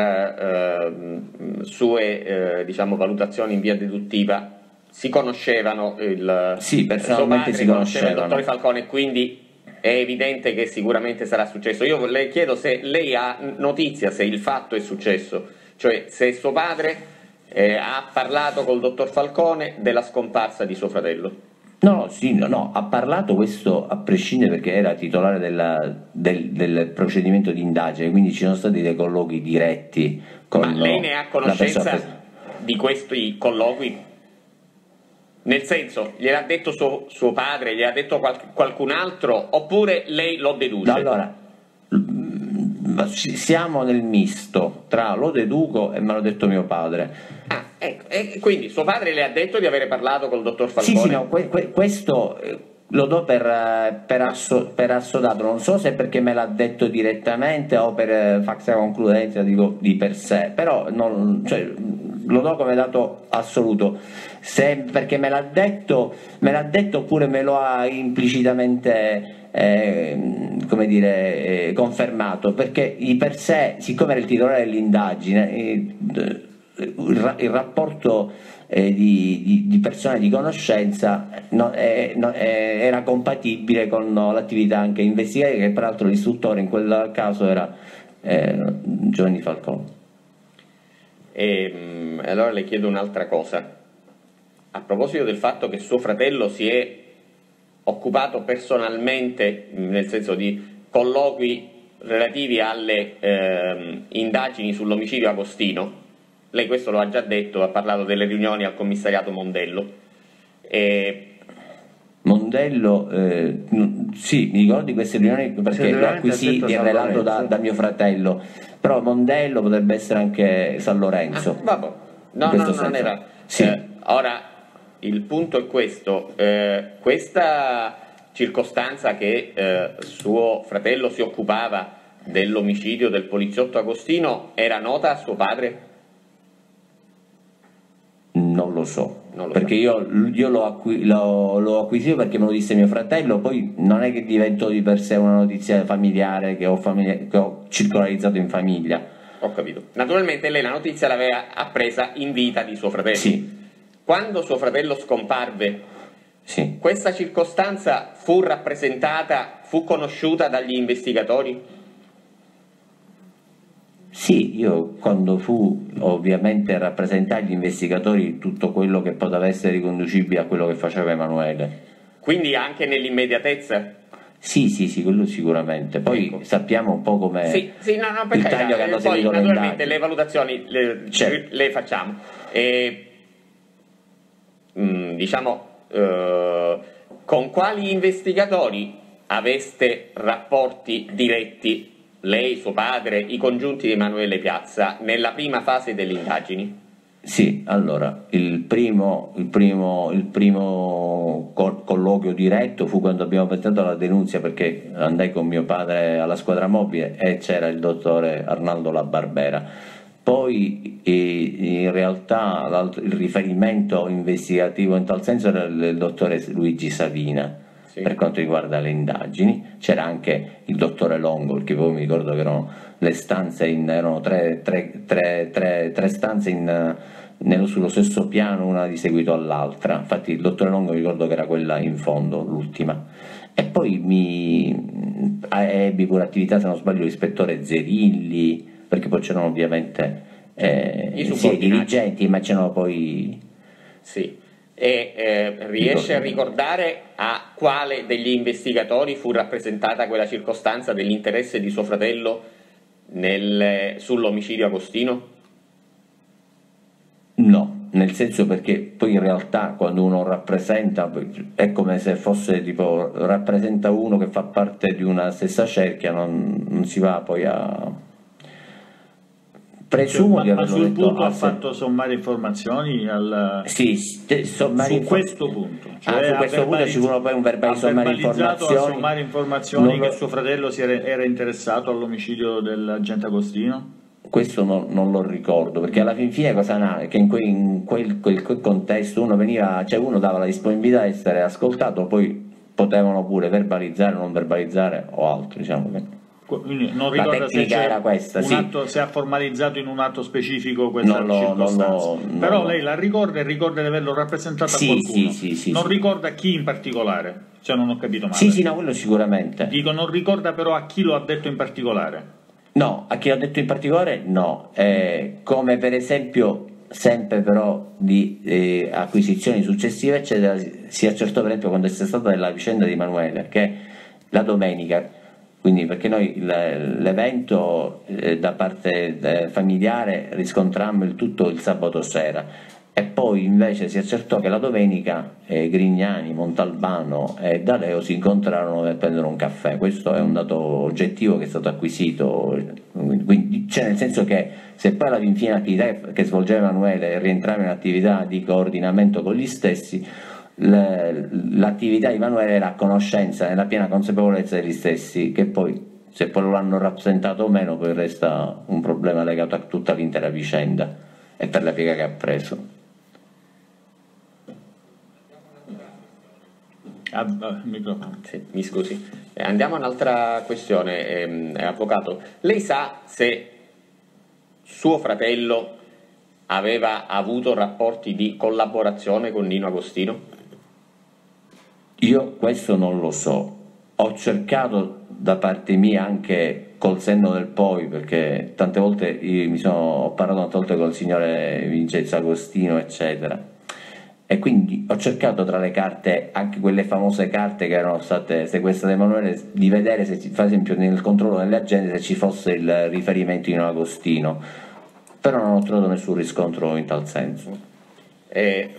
eh, sue eh, diciamo, valutazioni in via deduttiva. Si conoscevano il sì, personalmente si conoscevano il dottore Falcone, quindi è evidente che sicuramente sarà successo. Io le chiedo se lei ha notizia se il fatto è successo, cioè se suo padre eh, ha parlato col dottor Falcone della scomparsa di suo fratello. No, sì, no, no, ha parlato, questo a prescindere, perché era titolare della, del, del procedimento di indagine, quindi ci sono stati dei colloqui diretti con... Ma lei ne ha conoscenza di questi colloqui? Nel senso, gliel'ha detto suo, suo padre, gliel'ha detto qual, qualcun altro, oppure lei lo deduce? Allora, siamo nel misto tra lo deduco e me l'ha detto mio padre. Ah, ecco, e quindi suo padre le ha detto di avere parlato col dottor Falcone? Sì, sì, no, que, que, questo eh, lo do per, per, asso, per assodato, non so se perché me l'ha detto direttamente o per eh, faxa concludenza, dico di per sé, però non, cioè, lo do come dato assoluto. Se perché me l'ha detto, me l'ha detto oppure me lo ha implicitamente eh, come dire, eh, confermato, perché di per sé, siccome era il titolare dell'indagine, eh, il, il rapporto eh, di, di, di persone di conoscenza no, eh, no, eh, era compatibile con no, l'attività anche investigativa, che peraltro l'istruttore in quel caso era eh, Giovanni Falcone. E, allora le chiedo un'altra cosa. A proposito del fatto che suo fratello si è occupato personalmente, nel senso di colloqui relativi alle eh, indagini sull'omicidio Agostino, lei questo lo ha già detto, ha parlato delle riunioni al commissariato Mondello. E... Mondello, eh, sì, mi ricordo di queste riunioni perché lo acquisì relato da, da mio fratello, però Mondello potrebbe essere anche San Lorenzo. Ah, vabbè. No, no, no, non era. Sì. Eh, ora, il punto è questo, eh, questa circostanza che eh, suo fratello si occupava dell'omicidio del poliziotto Agostino era nota a suo padre? Non lo so, Non lo perché so. io, io l'ho, acqui- l'ho- l'ho acquisito perché me lo disse mio fratello, poi non è che diventò di per sé una notizia familiare che ho, famiglia- che ho circolarizzato in famiglia. Ho capito. Naturalmente lei la notizia l'aveva appresa in vita di suo fratello. Sì, Quando suo fratello scomparve, sì. questa circostanza fu rappresentata, fu conosciuta dagli investigatori? Sì, io quando fu ovviamente rappresentare agli investigatori tutto quello che poteva essere riconducibile a quello che faceva Emanuele. Quindi anche nell'immediatezza? Sì, sì, sì, quello sicuramente. Poi Ecco. sappiamo un po' come Sì, sì, no, no, per il carità, taglio che eh, hanno poi seguito le naturalmente indagini. le valutazioni le, Certo. le facciamo. E, mm, diciamo, eh, con quali investigatori aveste rapporti diretti, lei, suo padre, i congiunti di Emanuele Piazza, nella prima fase delle indagini? Sì, allora, il primo, il primo, il primo col- colloquio diretto fu quando abbiamo presentato la denunzia, perché andai con mio padre alla squadra mobile e c'era il dottore Arnaldo La Barbera. Poi eh, in realtà l'alt- il riferimento investigativo in tal senso era il, il dottore Luigi Savina. Sì. Per quanto riguarda le indagini, c'era anche il dottore Longo, che poi mi ricordo che erano le stanze in, erano tre, tre, tre, tre, tre stanze in, nello, sullo stesso piano, una di seguito all'altra. Infatti il dottore Longo mi ricordo che era quella in fondo, l'ultima. E poi mi ebbi pure attività, se non sbaglio, l'ispettore Zerilli, perché poi c'erano ovviamente eh, I sì, i subordinati. dirigenti, ma c'erano poi... Sì. E eh, riesce a ricordare a quale degli investigatori fu rappresentata quella circostanza dell'interesse di suo fratello nel, sull'omicidio Agostino? No, nel senso perché poi in realtà quando uno rappresenta è come se fosse tipo rappresenta uno che fa parte di una stessa cerchia, non, non si va poi a... Presumo Cioè, di ma, ma averlo sul detto punto a ha se- fatto sommare informazioni al... Sì, st- sommare su info- questo punto, Ah, su ha questo punto ci furono poi un verbale ha di sommare verbalizzato a informazioni. sommare informazioni Non lo- che suo fratello si era, era interessato all'omicidio dell'agente Agostino? Questo non, non lo ricordo, perché alla fin fine cosa na- che in, quel, in quel, quel- quel contesto uno veniva, cioè uno dava la disponibilità a essere ascoltato, poi potevano pure verbalizzare o non verbalizzare o altro, diciamo che Quindi non La ricorda se, tecnica c'è era questa, un sì. atto, se ha formalizzato in un atto specifico questa Non lo- circostanza. non lo- non Però lo- lei la ricorda e ricorda di averlo rappresentato Sì, a qualcuno. sì, sì, sì, non sì. ricorda chi in particolare, se non ho capito male. sì, sì, no, quello sicuramente. Dico, non ricorda però a chi lo ha detto in particolare. No, a chi l'ho detto in particolare no, eh, come per esempio sempre però di eh, acquisizioni successive eccetera, si accertò per esempio quando è stata la vicenda di Emanuele, che la domenica, quindi perché noi il- l'evento eh, da parte eh, familiare riscontrammo il tutto il sabato sera e poi invece si accertò che la domenica eh, Grignani, Montalbano e D'Aleo si incontrarono per prendere un caffè. Questo è un dato oggettivo che è stato acquisito, quindi, cioè nel senso che se poi alla fine l'attività che svolgeva Emanuele rientrava in attività di coordinamento con gli stessi, le- l'attività di Emanuele era a conoscenza, nella piena consapevolezza degli stessi, che poi se poi lo hanno rappresentato o meno poi resta un problema legato a tutta l'intera vicenda e per la piega che ha preso. Ah, ah, il microfono. Sì, mi scusi. Eh, andiamo a un'altra questione, ehm, eh, avvocato. Lei sa se suo fratello aveva avuto rapporti di collaborazione con Nino Agostino? Io questo non lo so, ho cercato da parte mia anche col senno del poi, perché tante volte io mi sono, ho parlato tante volte col signore Vincenzo Agostino eccetera, e quindi ho cercato tra le carte, anche quelle famose carte che erano state sequestrate da Emanuele, di vedere se ci- per esempio nel controllo delle agende se ci fosse il riferimento in Agostino, però non ho trovato nessun riscontro in tal senso. Eh,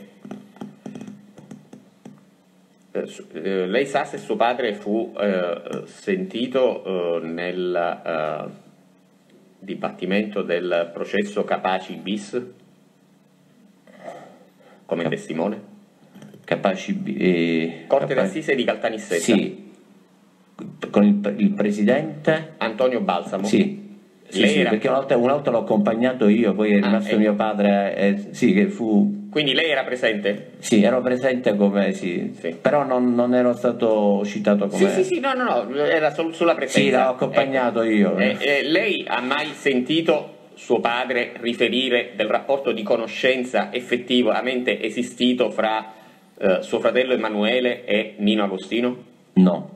eh, su- eh, lei sa se suo padre fu eh, sentito eh, nel eh, dibattimento del processo Capaci bis come testimone? Capaci, eh, Corte Capaci- d'Assise di Caltanissetta. Sì, con il, il presidente. Antonio Balsamo. Sì, sì, Lei sì, era- perché una volta, una volta l'ho accompagnato io, poi è Ah, rimasto eh. mio padre, eh, sì, che fu, Quindi lei era presente? sì, ero presente come, sì, Sì. però non, non ero stato citato come... Sì, sì, sì, no, no, no, era sol- sulla presenza. Sì, l'ho accompagnato io. Eh, eh, lei ha mai sentito suo padre riferire del rapporto di conoscenza effettivamente esistito fra eh, suo fratello Emanuele e Nino Agostino? No.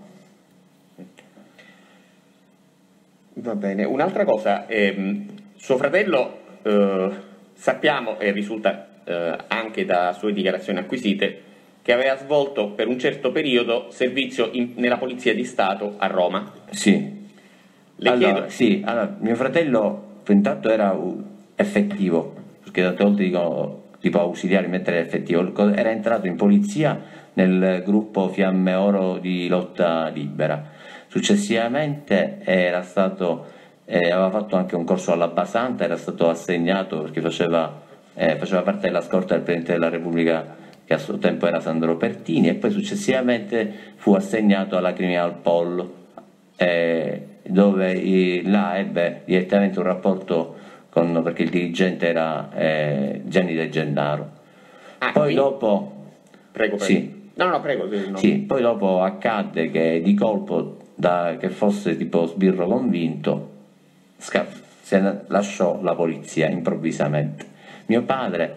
Va bene, un'altra cosa, ehm, suo fratello eh, sappiamo e risulta eh, anche da sue dichiarazioni acquisite che aveva svolto per un certo periodo servizio in- nella Polizia di Stato a Roma. Sì. Le allora, chiedo, sì, allora, mio fratello intanto era uh, effettivo, perché tante volte dico tipo ausiliare, mettere effettivo, era entrato in polizia nel gruppo Fiamme Oro di lotta libera. Successivamente era stato, eh, aveva fatto anche un corso alla Basanta, era stato assegnato perché faceva, eh, faceva parte della scorta del Presidente della Repubblica, che a suo tempo era Sandro Pertini, e poi successivamente fu assegnato alla Criminal Pol, eh, dove eh, là ebbe direttamente un rapporto con, perché il dirigente era eh, Gianni De Gennaro. Ah, Poi quindi- dopo, prego, prego. sì. No, no, prego. sì, no. sì, poi dopo accadde che di colpo, da, che fosse tipo sbirro convinto, sca- se ne lasciò la polizia improvvisamente. Mio padre,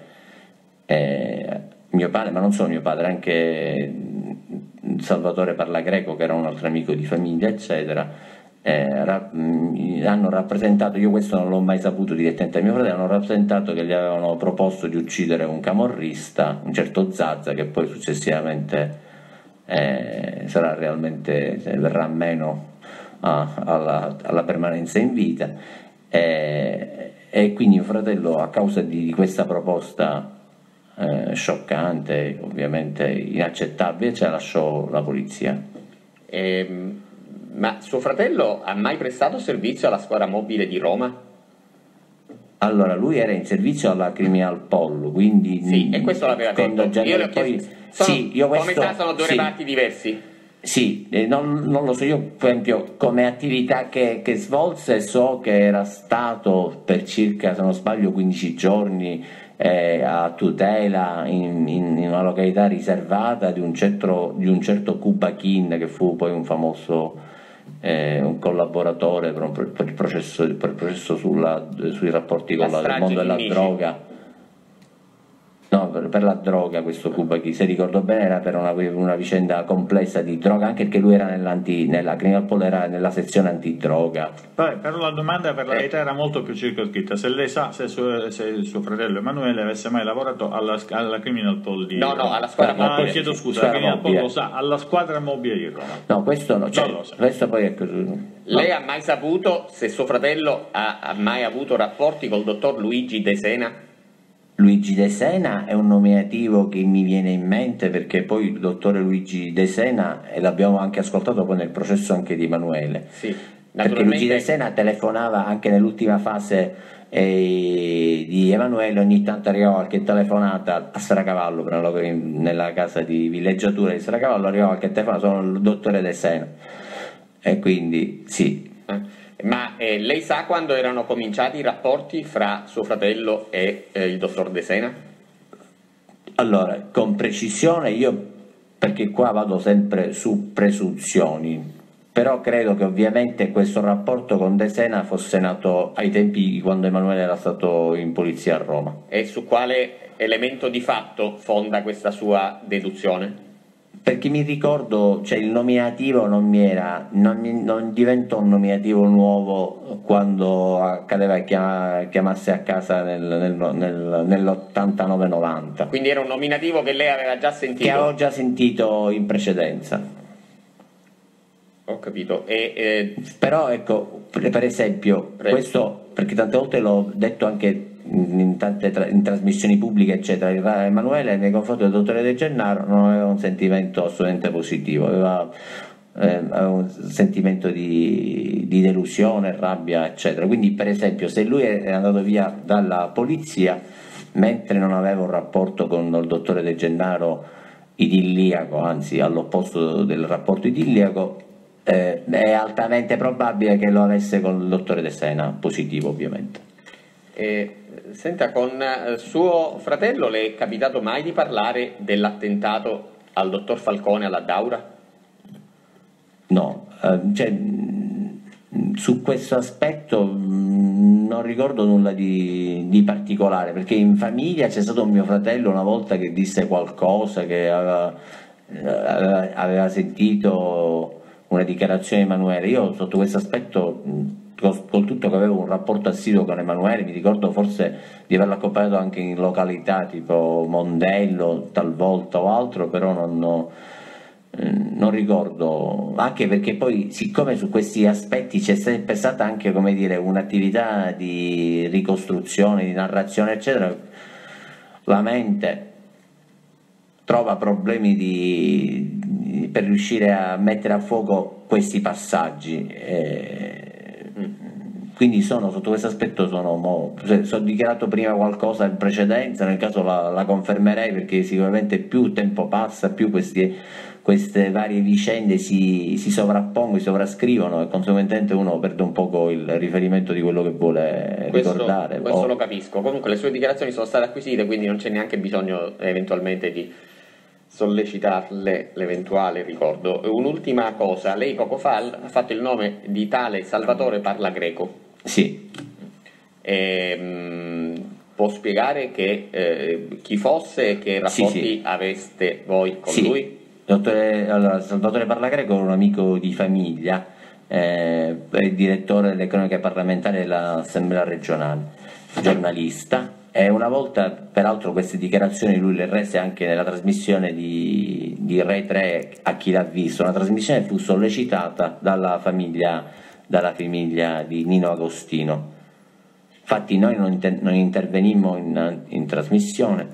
eh, mio padre, ma non solo mio padre, anche mm, Salvatore Parlagreco, che era un altro amico di famiglia, eccetera, eh, ra- mh, hanno rappresentato, io questo non l'ho mai saputo direttamente da mio fratello, hanno rappresentato che gli avevano proposto di uccidere un camorrista, un certo Zazza, che poi successivamente eh, sarà realmente, cioè, verrà meno a- alla, alla permanenza in vita, eh, e quindi mio fratello, a causa di, di questa proposta eh, scioccante, ovviamente inaccettabile, cioè lasciò la polizia. Ehm, ma suo fratello ha mai prestato servizio alla squadra mobile di Roma? Allora, lui era in servizio alla Criminal Pol, quindi Sì, e questo l'aveva con detto. Gianni- Io le ho poi- chiesto, sono, sì, io come questo, sa, sono due sì, reparti diversi. Sì, eh, non, non lo so, io per esempio come attività che, che svolse so che era stato per circa, se non sbaglio, quindici giorni eh, a tutela in, in- in una località riservata di un certo, di un certo Cuba Kin, che fu poi un famoso eh, un collaboratore per, un pro- per il processo, per il processo sulla- sui rapporti La con la- il strage mondo di della Nici. droga. No, per, per la droga questo Cuba Kin, se ricordo bene era per una, una vicenda complessa di droga, anche perché lui era nell'anti, nella Criminal Pol, era nella sezione antidroga. Poi, però la domanda per la Eh. verità era molto più circoscritta. Se lei sa se suo, se il suo fratello Emanuele avesse mai lavorato alla, alla Criminal Pol di No, no, Roma. alla squadra No, mobile. chiedo scusa, Squadra la Criminal Pol mobile. lo sa, alla squadra mobile di Roma. No, questo no, cioè, Non lo so. questo poi è così. Lei ha mai saputo se suo fratello ha, ha mai avuto rapporti col dottor Luigi De Sena? Luigi De Sena è un nominativo che mi viene in mente perché poi il dottore Luigi De Sena, e l'abbiamo anche ascoltato poi nel processo anche di Emanuele, Sì, perché Luigi De naturalmente. Sena telefonava anche nell'ultima fase eh, di Emanuele, ogni tanto arrivava qualche telefonata a Sferacavallo, però nella casa di villeggiatura di Sferacavallo arrivava qualche telefonata, sono il dottore De Sena, e quindi sì. Eh, Ma eh, lei sa quando erano cominciati i rapporti fra suo fratello e eh, il dottor De Sena? Allora, con precisione io, perché qua vado sempre su presunzioni, però credo che ovviamente questo rapporto con De Sena fosse nato ai tempi di quando Emanuele era stato in polizia a Roma. E su quale elemento di fatto fonda questa sua deduzione? Perché mi ricordo, cioè il nominativo non mi era, non, mi- non diventò un nominativo nuovo quando accadeva che chiama- chiamasse a casa nel, nel, nel, nell'ottantanove novanta, Quindi era un nominativo che lei aveva già che sentito? avevo già sentito in precedenza. Ho capito. E, eh, Però ecco, per per esempio, Prego. questo, perché tante volte l'ho detto anche in, in tante tra- in trasmissioni pubbliche, eccetera, il Ra- Emanuele nei confronti del dottore De Gennaro non aveva un sentimento assolutamente positivo, aveva, eh, aveva un sentimento di, di delusione, rabbia, eccetera. Quindi, per esempio, se lui è andato via dalla polizia mentre non aveva un rapporto con il dottore De Gennaro idilliaco, anzi all'opposto del rapporto idilliaco, eh, è altamente probabile che lo avesse con il dottore De Sena, positivo ovviamente. Eh, senta, con eh, suo fratello le è capitato mai di parlare dell'attentato al dottor Falcone alla Daura? No, eh, cioè, mh, su questo aspetto mh, non ricordo nulla di, di particolare, perché in famiglia c'è stato un mio fratello una volta che disse qualcosa, che aveva, aveva, aveva sentito una dichiarazione di Emanuele. Io sotto questo aspetto, col, col tutto che avevo un rapporto assiduo con Emanuele, mi ricordo forse di averlo accompagnato anche in località tipo Mondello talvolta o altro, però non... non non ricordo, anche perché poi siccome su questi aspetti c'è sempre stata anche, come dire, un'attività di ricostruzione, di narrazione eccetera, la mente trova problemi di, di, per riuscire a mettere a fuoco questi passaggi, e, quindi sono, sotto questo aspetto sono, mo, ho dichiarato prima qualcosa in precedenza, nel caso la, la confermerei, perché sicuramente più tempo passa, più questi queste varie vicende si, si sovrappongono, si sovrascrivono e conseguentemente uno perde un poco il riferimento di quello che vuole questo, ricordare. Questo oh. lo capisco, comunque le sue dichiarazioni sono state acquisite, quindi non c'è neanche bisogno eventualmente di sollecitarle l'eventuale ricordo. Un'ultima cosa, lei poco fa ha fatto il nome di tale Salvatore Parlagreco. Sì. E, mh, può spiegare che, eh, chi fosse e che rapporti sì, sì. aveste voi con sì. lui? Dottore, allora, Salvatore Parlagreco è un amico di famiglia, eh, è il direttore delle cronache parlamentari dell'Assemblea regionale, giornalista, e una volta, peraltro queste dichiarazioni lui le rese anche nella trasmissione di, di Rai tre A chi l'ha visto, una trasmissione che fu sollecitata dalla famiglia, dalla famiglia di Nino Agostino. Infatti noi non, inter- non intervenimmo in, in trasmissione,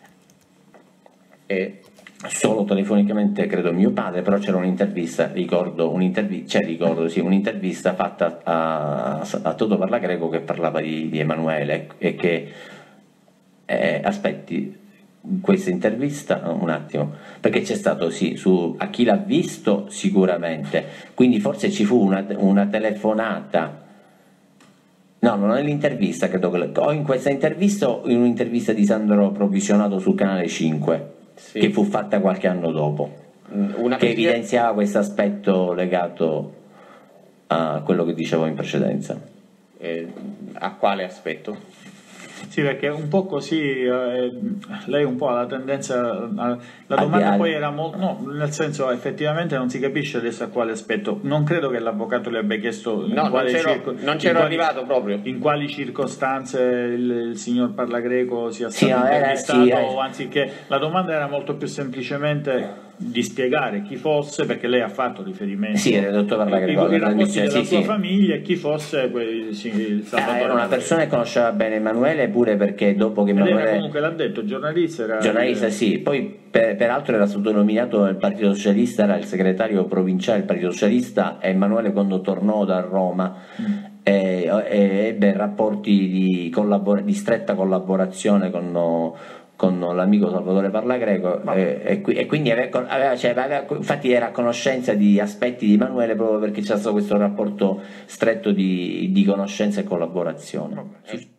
e solo telefonicamente credo mio padre, però c'era un'intervista, ricordo, un'intervista, cioè ricordo, sì, un'intervista fatta a, a Toto Parlagreco che parlava di, di Emanuele e che, eh, aspetti, questa intervista, un attimo, perché c'è stato, sì, su A chi l'ha visto sicuramente, quindi forse ci fu una, una telefonata, no, non è l'intervista, credo che, o in questa intervista o in un'intervista di Sandro Provvisionato su Canale cinque. Sì. Che fu fatta qualche anno dopo, una che evidenziava questo aspetto legato a quello che dicevo in precedenza. Eh, a quale aspetto? Sì, perché un po' così, eh, lei un po' ha la tendenza, a, la domanda al, poi era molto, no, nel senso effettivamente non si capisce adesso a quale aspetto, non credo che l'avvocato le abbia chiesto in no, quale non c'ero, circo, non c'ero in arrivato quali, proprio. In quali circostanze il, il signor Parlagreco sia stato sì, no, intervistato, era, sì, o anziché, la domanda era molto più semplicemente di spiegare chi fosse, perché lei ha fatto riferimento sì, era il dottor Parlagreco, i, i rapporti della sì, sua sì. famiglia e chi fosse quel, sì, il ah, era una persona che conosceva bene Emanuele, pure perché dopo che Emanuele era, comunque l'ha detto, giornalista era giornalista il... sì, poi per, peraltro era stato nominato nel Partito Socialista, era il segretario provinciale del Partito Socialista, e Emanuele quando tornò da Roma mm. e, e ebbe rapporti di, collabor- di stretta collaborazione con con l'amico Salvatore Parlagreco, e, e, e quindi aveva, aveva, cioè, aveva, infatti era a conoscenza di aspetti di Emanuele proprio perché c'è stato questo rapporto stretto di, di conoscenza e collaborazione. Okay.